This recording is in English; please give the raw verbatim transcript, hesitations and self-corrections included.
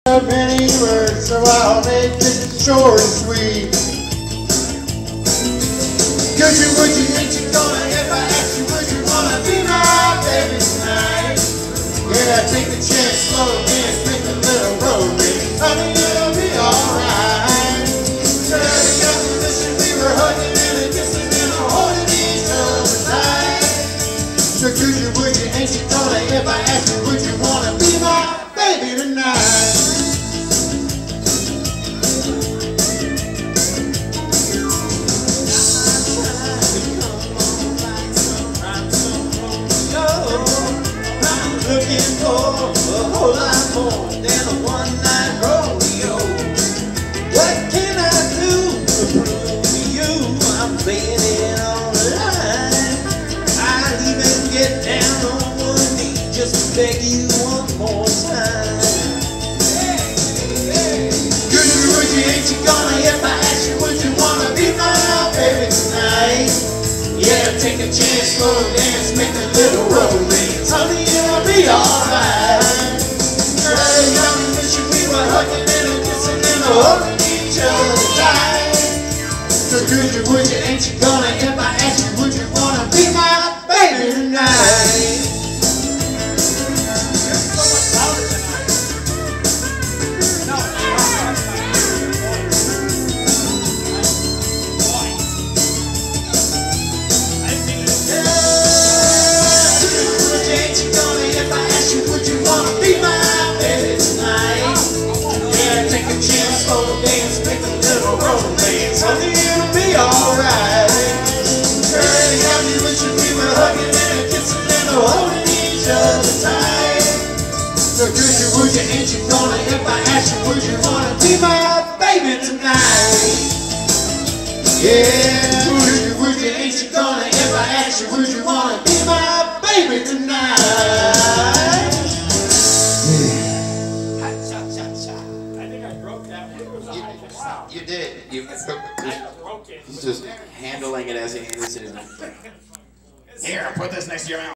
Many words, so I'll make it short and sweet. Could you, would you, ain't you gonna, if I ask you, would you wanna be my baby tonight? Yeah, take the chance, slow dance, make a little romance. Honey, it'll be alright. Girl, you got me wishing we were hugging and a kissing and a holding each other tight. So could you, would you, ain't you gonna, if I ask you, would you wanna be my baby tonight? Looking for a whole lot more than a one-night rodeo. What can I do to prove to you I'm laying it on the line? I'd even get down on one knee just to beg you one more time. Hey, hey. Could you, would you, ain't you gonna, if I ask you, would you wanna be my baby tonight? Yeah, take a chance, slow dance, make a little romance. Honey, it'll be alright. Girl, you got me wishing we were hugging and a kissing and a holding each other tight. So could you, would you, ain't you gonna, if I ask you, would you wanna be my baby tonight? You're so much louder than I am. No, no, would you wanna be my baby tonight? Yeah, take a chance, slow dance, make a little romance. Honey, it'll be alright. Girl, you got me wishing we were hugging and a kissing and a holding each other tight. So could you, would you, ain't you gonna, if I ask you, would you wanna be my baby tonight? Yeah, would you, would you, ain't you gonna, if I ask you, would you wanna be my baby tonight? You did. You He's just handling it as he is. Here, put this next to your mouth.